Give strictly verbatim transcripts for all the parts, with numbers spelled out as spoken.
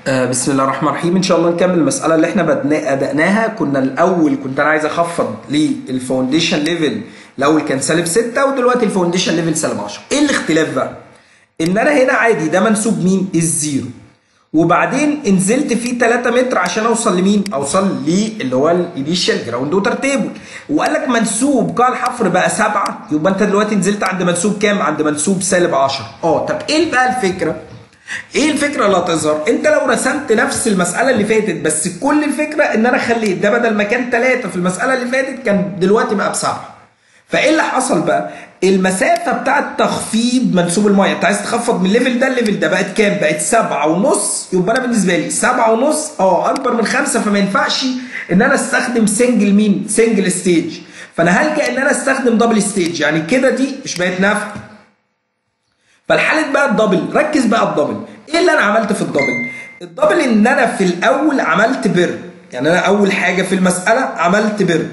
آه بسم الله الرحمن الرحيم. ان شاء الله نكمل المساله اللي احنا بدنا بدأناها. كنا الاول كنت انا عايز اخفض للفاونديشن ليفل، الاول كان سالب ستة ودلوقتي الفاونديشن ليفل سالب عشرة. ايه الاختلاف بقى؟ ان انا هنا عادي ده منسوب مين؟ الزيرو، وبعدين نزلت فيه تلاتة متر عشان اوصل لمين؟ اوصل اللي هو الانيشال جراوند ووتر تيبل، وقال لك منسوب قاع الحفر بقى سبعة، يبقى انت دلوقتي نزلت عند منسوب كام؟ عند منسوب سالب عشرة. اه طب ايه بقى الفكره؟ ايه الفكره اللي هتظهر؟ انت لو رسمت نفس المساله اللي فاتت، بس كل الفكره ان انا خليت ده بدل ما كان تلاتة في المساله اللي فاتت كان دلوقتي بقى بسبعة. فايه اللي حصل بقى؟ المسافه بتاعه تخفيض منسوب الميه، انت عايز تخفض من الليفل ده الليفل ده، بقت كام؟ بقت سبعة ونص. يبقى انا بالنسبه لي سبعة ونص اه اكبر من خمسة، فما ينفعش ان انا استخدم سنجل مين؟ سنجل ستيج. فانا هلجأ ان انا استخدم دبل ستيج، يعني كده دي مش بقت نافعه. فالحالة بقى الدبل، ركز بقى الدبل. ايه اللي انا عملت في الدبل؟ الدبل ان انا في الاول عملت بر، يعني انا اول حاجه في المساله عملت بر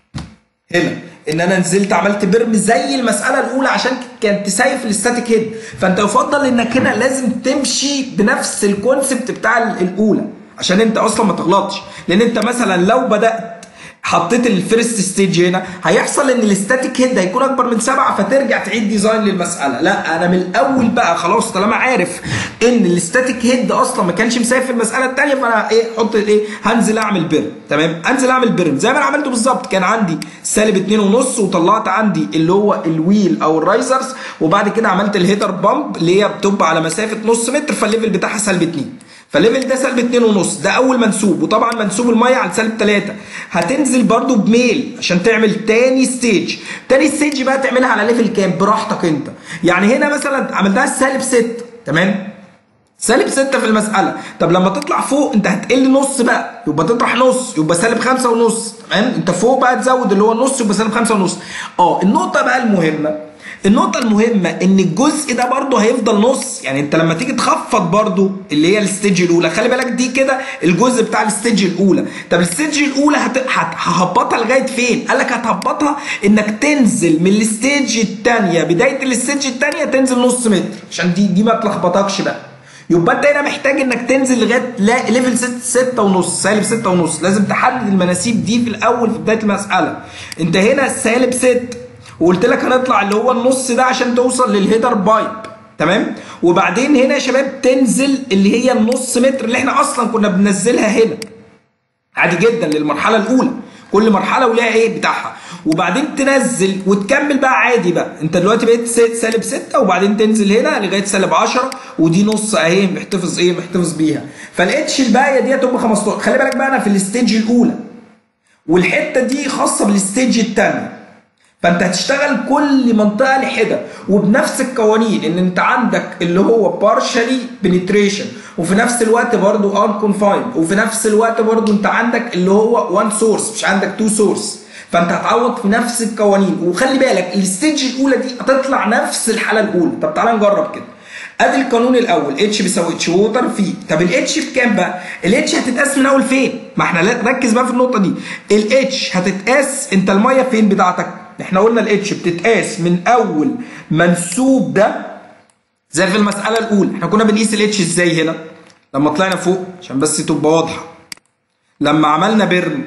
هنا، ان انا نزلت عملت برم زي المساله الاولى عشان كانت تسيف الاستاتيك هيد. فانت يفضل انك هنا لازم تمشي بنفس الكونسبت بتاع الاولى عشان انت اصلا ما تغلطش، لان انت مثلا لو بدات حطيت الفيرست ستيج هنا هيحصل ان الاستاتيك هيد هيكون اكبر من سبعة، فترجع تعيد ديزاين للمساله. لا انا من الاول بقى خلاص طالما عارف ان الاستاتيك هيد اصلا ما كانش مسايف في المساله الثانيه، فانا ايه احط ايه؟ هنزل اعمل بيرم. تمام، انزل اعمل بيرم زي ما انا عملته بالظبط. كان عندي سالب اتنين ونص وطلعت عندي اللي هو الويل او الرايزرز، وبعد كده عملت الهيدر بامب اللي هي بتبقى على مسافه نص متر، فالليفل بتاعها سالب اتنين، فالليفل ده سالب اتنين ونص، ده اول منسوب. وطبعا منسوب الميه على سالب تلاتة هتنزل برده بميل عشان تعمل تاني ستيج. تاني ستيج بقى تعملها على ليفل كام؟ براحتك انت. يعني هنا مثلا عملتها سالب ستة، تمام؟ سالب ستة في المساله. طب لما تطلع فوق انت هتقل نص بقى، يبقى تطرح نص يبقى سالب خمسة ونص، تمام؟ انت فوق بقى تزود اللي هو النص يبقى سالب خمسة ونص. اه النقطه بقى المهمه، النقطة المهمة ان الجزء ده برضه هيفضل نص. يعني انت لما تيجي تخفض برضه اللي هي الستيج الاولى، خلي بالك دي كده الجزء بتاع الستيج الاولى. طب الستيج الاولى هت... ههبطها لغاية فين؟ قال لك هتهبطها انك تنزل من الستيج الثانية، بداية الستيج الثانية تنزل نص متر، عشان دي دي ما تلخبطكش بقى. يبقى انت هنا محتاج انك تنزل لغايه لا ليفل ستة ونص، سالب ستة ونص. لازم تحدد المناسيب دي في الاول في بدايه المساله. انت هنا سالب ستة، وقلت لك هنطلع اللي هو النص ده عشان توصل للهيدر بايب، تمام؟ وبعدين هنا يا شباب تنزل اللي هي النص متر اللي احنا اصلا كنا بننزلها هنا عادي جدا للمرحله الاولى، كل مرحله وليها ايه بتاعها. وبعدين تنزل وتكمل بقى عادي بقى. انت دلوقتي بقيت سالب ستة، وبعدين تنزل هنا لغايه سالب عشرة، ودي نص اهي محتفظ ايه؟ محتفظ بيها. فالاتش الباقيه دي هتبقى خمستاشر. خلي بالك بقى انا في الستيج الاولى، والحته دي خاصه بالستيج الثانيه. فانت هتشتغل كل منطقه لحده وبنفس القوانين، ان انت عندك اللي هو بارشالي بنتريشن، وفي نفس الوقت برضو ان كونفايند، وفي نفس الوقت برضو انت عندك اللي هو وان سورس مش عندك تو سورس. فانت هتعوض في نفس القوانين. وخلي بالك الستيج الاولى دي هتطلع نفس الحاله الاولى. طب تعالى نجرب كده. ادي القانون الاول، اتش بيساوي اتش ووتر في. طب الاتش بكام بقى؟ الاتش هتتقاس من اول فين؟ ما احنا ركز بقى في النقطه دي. الاتش هتتقاس انت الميه فين بتاعتك؟ احنا قلنا الاتش بتتقاس من اول منسوب ده زي في المساله الاولى. احنا كنا بنقيس الاتش ازاي هنا؟ لما طلعنا فوق عشان بس تبقى واضحه، لما عملنا بيرم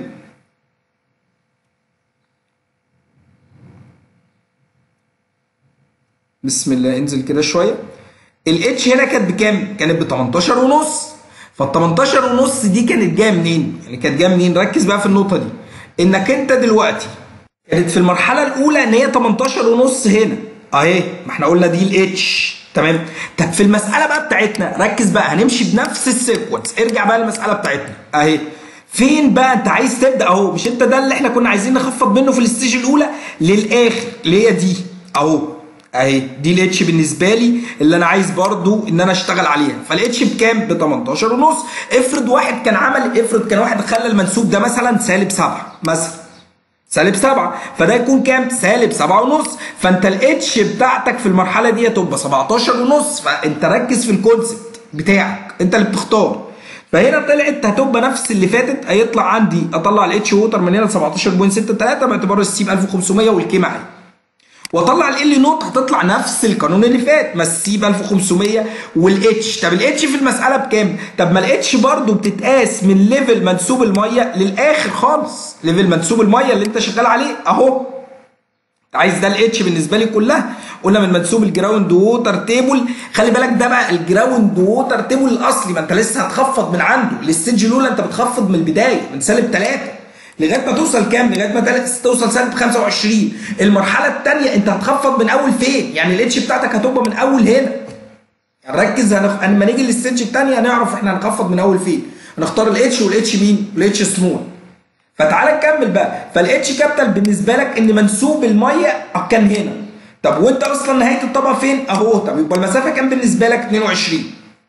بسم الله انزل كده شويه. الاتش هنا كانت بكام؟ كانت ب تمنتاشر ونص. فال تمنتاشر ونص دي كانت جايه منين؟ يعني كانت جايه منين؟ ركز بقى في النقطه دي، انك انت دلوقتي كانت في المرحله الاولى ان هي تمنتاشر ونص هنا اهي، ما احنا قلنا دي الاتش، تمام؟ طب في المساله بقى بتاعتنا ركز بقى، هنمشي بنفس السيكونس. ارجع بقى للمساله بتاعتنا اهي. فين بقى انت عايز تبدا اهو؟ مش انت ده اللي احنا كنا عايزين نخفض منه في الستيج الاولى للاخر اللي هي دي اهو اهي، دي الاتش بالنسبه لي اللي انا عايز برضو ان انا اشتغل عليها. فالاتش بكام؟ ب تمنتاشر ونص. افرض واحد كان عمل، افرض كان واحد خلى المنسوب ده مثلا سالب سبعة مثلا، سالب سبعة، فده يكون كام؟ سالب سبعة ونص. فانت الاتش بتاعتك في المرحله دي هتبقى سبعتاشر ونص. فانت ركز في الكونسبت بتاعك، انت اللي بتختار. فهنا طلعت هتبقى نفس اللي فاتت. هيطلع عندي اطلع الاتش ووتر من هنا ل سبعتاشر فاصلة ستة تلاتة باعتبار السي ب ألف وخمسمية والكي معايا. واطلع ال نوت هتطلع نفس القانون اللي فات، ما السي ب ألف وخمسمية والاتش. طب الاتش في المساله بكام؟ طب ما الاتش برضو بتتقاس من ليفل منسوب الميه للاخر خالص، ليفل منسوب الميه اللي انت شغال عليه اهو. عايز ده الاتش بالنسبه لي كلها، قلنا من منسوب الجراوند ووتر تيبل. خلي بالك ده بقى الجراوند ووتر تيبل الاصلي، ما انت لسه هتخفض من عنده. الاستيج الاولى انت بتخفض من البدايه من سالب ثلاثة لغايه ما توصل كام؟ لغايه ما توصل سالب خمسة وعشرين. المرحله الثانيه انت هتخفض من اول فين؟ يعني الاتش بتاعتك هتبقى من اول هنا. يعني ركز، لما نيجي للستيج الثانيه هنعرف احنا هنخفض من اول فين. هنختار الاتش والاتش مين؟ والاتش سمول. فتعالى نكمل بقى. فالاتش كابيتال بالنسبه لك ان منسوب الميه كان هنا. طب وانت اصلا نهايه الطبقه فين؟ اهو. طب يبقى المسافه كام بالنسبه لك؟ اتنين وعشرين.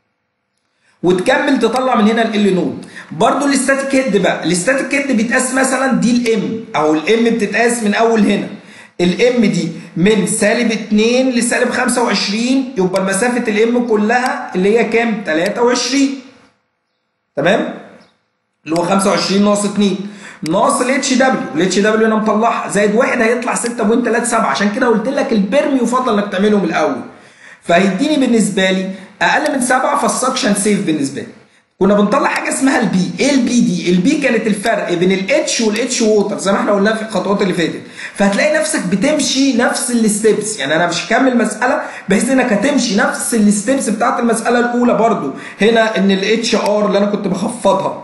وتكمل تطلع من هنا ال نود. برضو الاستاتيك هيد بقى، الاستاتيك هيد بيتقاس مثلا دي الام، او الام بتتقاس من اول هنا. الام دي من سالب اتنين لسالب خمسة وعشرين، يبقى مسافه الام كلها اللي هي كام؟ تلاتة وعشرين. تمام؟ اللي هو خمسة وعشرين ناقص اتنين ناقص الاتش دبليو، الاتش دبليو انا مطلعها زائد واحد هيطلع ستة فاصلة تلاتة سبعة. عشان كده قلت لك البرم يفضل انك تعمله من الاول. فهيديني بالنسبه لي اقل من سبعة، فالسكشن سيف بالنسبه لي. كنا بنطلع حاجه اسمها البي. ايه البي دي؟ البي كانت الفرق بين الاتش والاتش ووتر زي ما احنا قلنا في الخطوات اللي فاتت. فهتلاقي نفسك بتمشي نفس الستبس، يعني انا مش هكمل مساله بحيث انك هتمشي نفس الستبس بتاعت المساله الاولى. برضو هنا ان الاتش ار اللي انا كنت بخفضها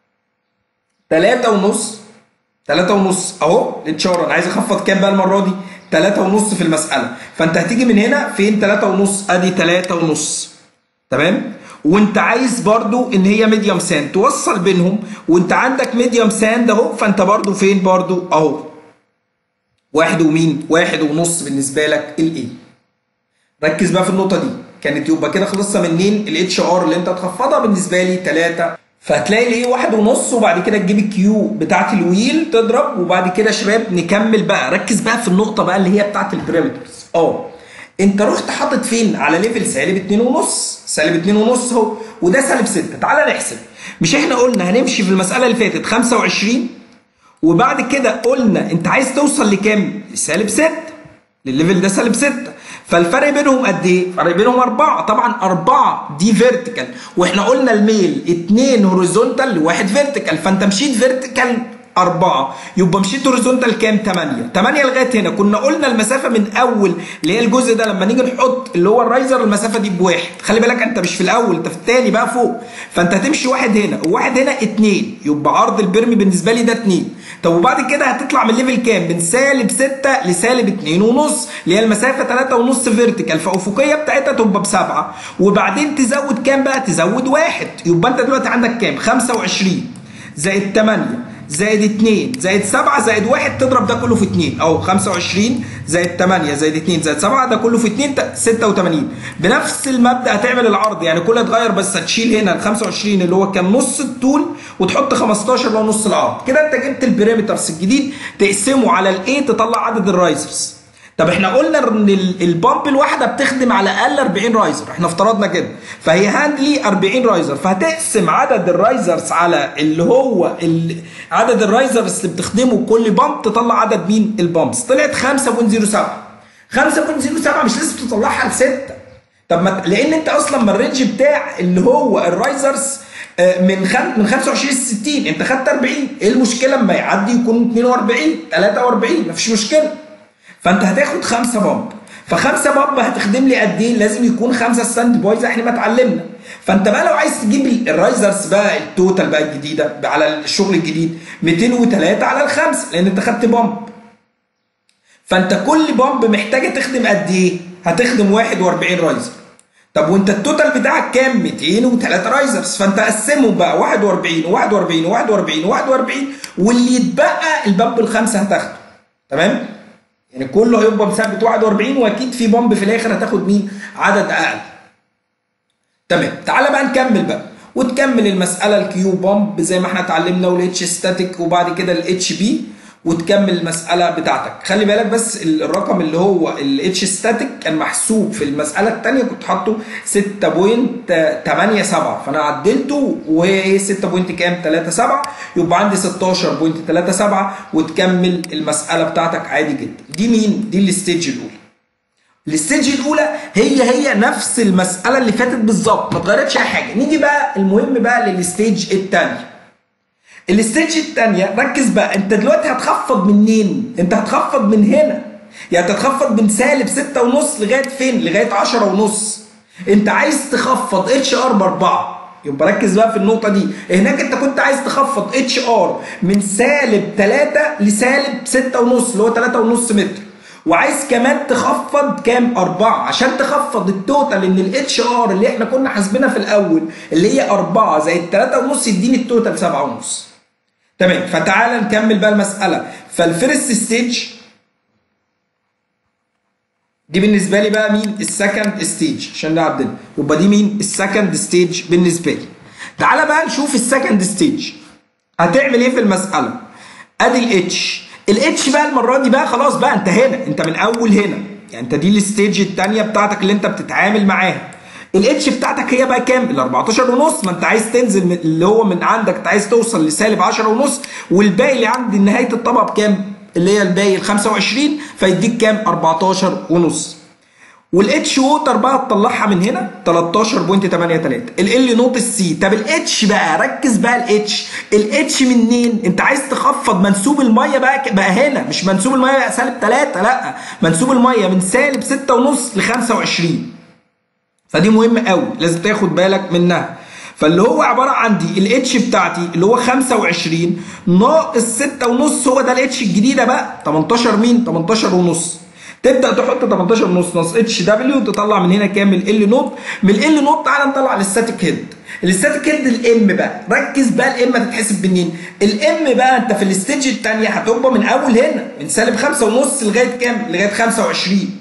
تلاتة ونص، تلاتة ونص اهو. الاتش ار انا عايز اخفض كام بقى المره دي؟ تلاتة ونص في المساله. فانت هتيجي من هنا فين؟ تلاتة ونص، ادي تلاتة ونص. تمام؟ وانت عايز برضو ان هي ميديوم ساند توصل بينهم، وانت عندك ميديوم ساند اهو. فانت برضو فين؟ برضو اهو واحد ومين؟ واحد ونص بالنسبه لك الايه. ركز بقى في النقطه دي. كانت يبقى كده خلصنا منين؟ الاتش ار اللي انت تخفضها بالنسبه لي تلاتة. فهتلاقي الايه واحد ونص، وبعد كده تجيب الكيو بتاعت الويل تضرب. وبعد كده يا شباب نكمل بقى. ركز بقى في النقطه بقى اللي هي بتاعت البريمترز. اه انت رحت حاطط فين؟ على ليفل سالب اتنين ونص، سالب اتنين ونص اهو، وده سالب ستة. تعالى نحسب. مش احنا قلنا هنمشي في المساله اللي فاتت خمسة وعشرين، وبعد كده قلنا انت عايز توصل لكام؟ لسالب ستة، للليفل ده سالب ستة. فالفرق بينهم قد ايه؟ فرق بينهم أربعة. طبعا أربعة دي فيرتيكال، واحنا قلنا الميل اتنين هوريزونتال لواحد فيرتيكال. فانت مشيت فيرتيكال أربعة، يبقى مشيت هوريزونتال كام؟ تمانية. تمانية لغايه هنا. كنا قلنا المسافه من اول اللي هي الجزء ده لما نيجي نحط اللي هو الرايزر المسافه دي بواحد. خلي بالك انت مش في الاول، انت في التاني بقى فوق. فانت هتمشي واحد هنا وواحد هنا اتنين، يبقى عرض البرمي بالنسبه لي ده اتنين. طب وبعد كده هتطلع من ليفل كام؟ من سالب ستة لسالب اتنين ونص، اللي هي المسافه تلاتة ونص فيرتيكال. فافقيه بتاعتها تبقى بسبعة، وبعدين تزود كام بقى؟ تزود واحد. يبقى انت دلوقتي عندك كام؟ خمسة وعشرين زائد تمانية زائد اتنين زائد سبعة زائد واحد، تضرب ده كله في اتنين اهو. خمسة وعشرين زائد تمانية زائد اتنين زائد سبعة، ده كله في اتنين ستة وتمانين. بنفس المبدا هتعمل العرض، يعني كله هيتغير، بس هتشيل هنا ال خمسة وعشرين اللي هو كان نص الطول وتحط خمستاشر اللي هو نص العرض. كده انت جبت البريمترز الجديد تقسمه على الايه تطلع عدد الرايزرز. طب احنا قلنا ان البامب الواحده بتخدم على الاقل أربعين رايزر، احنا افترضنا كده. فهي هاندلي أربعين رايزر، فهتقسم عدد الرايزرز على اللي هو عدد الرايزرز اللي بتخدمه كل بامب تطلع عدد مين؟ البامبس. طلعت خمسة فاصلة صفر سبعة. خمسة فاصلة صفر سبعة مش لازم تطلعها لستة. طب ما لان انت اصلا ما الرينج بتاع اللي هو الرايزرز من خم... من خمسة وعشرين ل ستين، انت خدت أربعين. ايه المشكله اما يعدي يكون اتنين وأربعين تلاتة وأربعين؟ مفيش مشكله. فانت هتاخد خمسة بامب، فخمسة بامب هتخدم لي قد ايه؟ لازم يكون خمسة ستاند باي زي احنا ما اتعلمنا. فانت بقى لو عايز تجيب الرايزرز بقى التوتال بقى الجديده على الشغل الجديد ميتين وتلاتة على الخمسه، لان انت خدت بامب. فانت كل بامب محتاجه تخدم قد ايه؟ هتخدم واحد وأربعين رايزر. طب وانت التوتال بتاعك كام؟ ميتين وتلاتة رايزرز. فانت قسمهم بقى واحد وأربعين وواحد وأربعين وواحد وأربعين وواحد وأربعين، واللي يتبقى البامب الخمسه هتاخده. تمام؟ يعني كله هيبقى مثبت واحد وأربعين، واكيد في بامب في الاخر هتاخد مين؟ عدد اقل. تمام. تعالى بقى نكمل بقى وتكمل المساله. الكيو بامب زي ما احنا اتعلمنا، والاتش ستاتيك، وبعد كده الاتش بي، وتكمل المساله بتاعتك. خلي بالك بس الرقم اللي هو الاتش ستاتيك كان محسوب في المساله الثانيه كنت حاطه ستة فاصلة تمانية سبعة، فانا عدلته وهي ستة بوينت كام تلاتة سبعة، يبقى عندي ستاشر فاصلة تلاتة سبعة وتكمل المساله بتاعتك عادي جدا. دي مين؟ دي الستيج الاولى. الستيج الاولى هي هي نفس المساله اللي فاتت بالظبط، ما اتغيرتش اي حاجه. نيجي بقى المهم بقى للستيج الثانيه. الستيج الثانيه ركز بقى، انت دلوقتي هتخفض منين؟ انت هتخفض من هنا، يعني انت هتخفض من سالب ستة ونص لغايه فين؟ لغايه عشرة ونص. انت عايز تخفض اتش ار باربعه، يبقى ركز بقى في النقطه دي. هناك انت كنت عايز تخفض اتش ار من سالب تلاتة لسالب ستة ونص اللي هو تلاتة ونص متر، وعايز كمان تخفض كام؟ أربعة، عشان تخفض التوتال ان الاتش ار اللي احنا كنا حاسبينها في الاول اللي هي أربعة زائد تلاتة ونص يديني التوتال سبعة ونص. تمام، فتعالى نكمل بقى المساله. فالفيرست ستيج دي بالنسبه لي بقى مين؟ السكند ستيج عشان نعدل، يبقى دي مين؟ السكند ستيج بالنسبه لي. تعالى بقى نشوف السكند ستيج هتعمل ايه في المساله. ادي الاتش، الاتش بقى المره دي بقى خلاص بقى انت هنا، انت من اول هنا، يعني انت دي الستيج الثانيه بتاعتك اللي انت بتتعامل معاها. الاتش بتاعتك هي بقى كام؟ ال أربعتاشر ونص، ما انت عايز تنزل من اللي هو من عندك، انت عايز توصل لسالب عشرة ونص، والباقي اللي عند نهايه الطبقه بكام؟ اللي هي الباقي ال خمسة وعشرين، فيديك كام؟ أربعتاشر ونص. والاتش ووتر بقى تطلعها من هنا تلتاشر فاصلة تمانية تلاتة. ال نوت السي. طب الاتش بقى ركز بقى، الاتش الاتش منين؟ انت عايز تخفض منسوب الميه بقى بقى هنا، مش منسوب الميه بقى سالب تلاتة، لا، منسوب الميه من سالب ستة ونص ل خمسة وعشرين. فدي مهمه قوي لازم تاخد بالك منها. فاللي هو عباره عندي الاتش بتاعتي اللي هو خمسة وعشرين ناقص ستة ونص، هو ده الاتش الجديده بقى تمنتاشر مين؟ تمنتاشر ونص. تبدا تحط تمنتاشر ونص ناقص اتش دبليو، تطلع من هنا كام؟ ال نوت. من ال نوت تعالى نطلع الاستاتيك هيد. الاستاتيك هيد الام بقى، ركز بقى الام هتتحسب منين؟ الام بقى انت في الستيج الثانيه هتبقى من اول هنا من سالب خمسة ونص لغايه كام؟ لغايه خمسة وعشرين.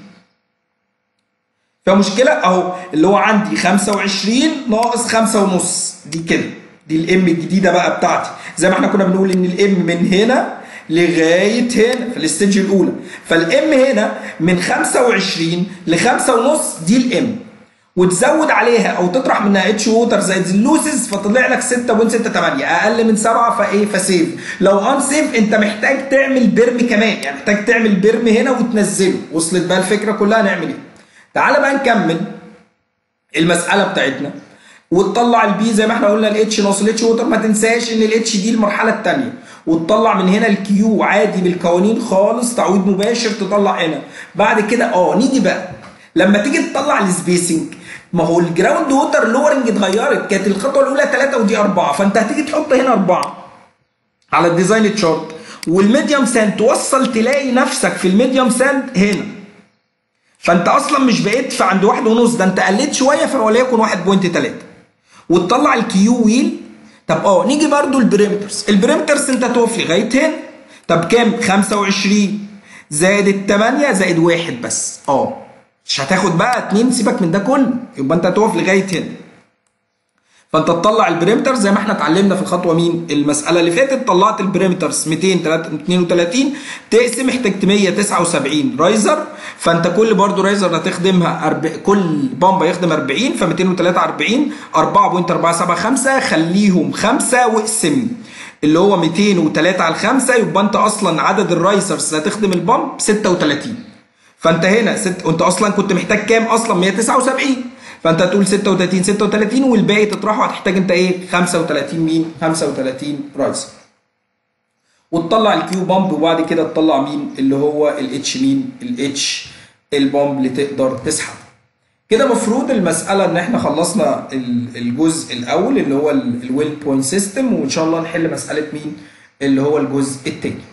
فيها مشكله؟ اهو اللي هو عندي خمسة وعشرين ناقص خمسة ونص، دي كده دي الام الجديده بقى بتاعتي. زي ما احنا كنا بنقول ان الام من هنا لغايه هنا في الستيج الاولى، فالام هنا من خمسة وعشرين ل خمسة ونص دي الام، وتزود عليها او تطرح منها اتش ووتر زائد اللوسز فطلع لك ستة فاصلة ستة تمانية، اقل من سبعة فايه؟ فسيف. لو ان سيف انت محتاج تعمل برم كمان، يعني محتاج تعمل برم هنا وتنزله. وصلت بقى الفكره كلها؟ نعمل ايه؟ تعالى بقى نكمل المساله بتاعتنا وتطلع البي زي ما احنا قلنا الاتش ناقص الاتش ووتر. ما تنساش ان الاتش دي المرحله الثانيه، وتطلع من هنا الكيو عادي بالقوانين خالص، تعويض مباشر تطلع هنا. بعد كده اه نيجي بقى لما تيجي تطلع السبيسنج، ما هو الجراوند ووتر لورنج اتغيرت، كانت الخطوه الاولى تلاتة ودي أربعة، فانت هتيجي تحط هنا أربعة على الديزاين تشارت، والميديوم ساند توصل تلاقي نفسك في الميديوم ساند هنا، فانت اصلا مش بقيت في عند واحد ونص، ده انت قلت شويه فوليكن واحد فاصلة تلاتة، وتطلع الكيو ويل. طب اه نيجي برضو البريمترز، البريمترز انت هتقف لغايه هنا. طب كام؟ خمسة وعشرين زائد التمانية زائد واحد بس، اه مش هتاخد بقى اتنين، سيبك من ده كله، يبقى انت هتقف لغايه هنا. فانت تطلع البريمتر زي ما احنا اتعلمنا في الخطوه مين؟ المساله اللي فاتت. طلعت البريمترز ميتين اتنين وتلاتين، تقسم احتجت مية تسعة وسبعين رايزر، فانت كل برضو رايزر هتخدمها أرب... كل بامبا يخدم أربعين، ف ميتين وتلاتة على أربعين أربعة فاصلة أربعة سبعة خمسة، خليهم خمسة واقسم اللي هو ميتين وتلاتة على خمسة، يبقى انت اصلا عدد الرايزرز اللي هتخدم البامب ستة وتلاتين. فانت هنا ست... انت اصلا كنت محتاج كام اصلا؟ مية تسعة وسبعين، فانت هتقول ستة وتلاتين ستة وتلاتين والباقي تطرحه، هتحتاج انت ايه؟ خمسة وتلاتين مين؟ خمسة وتلاتين رايزر. وتطلع الكيو بامب، وبعد كده تطلع مين؟ اللي هو الاتش مين؟ الاتش البامب اللي تقدر تسحب. كده مفروض المساله ان احنا خلصنا الجزء الاول اللي هو الويل بوينت سيستم، وان شاء الله نحل مساله مين؟ اللي هو الجزء الثاني.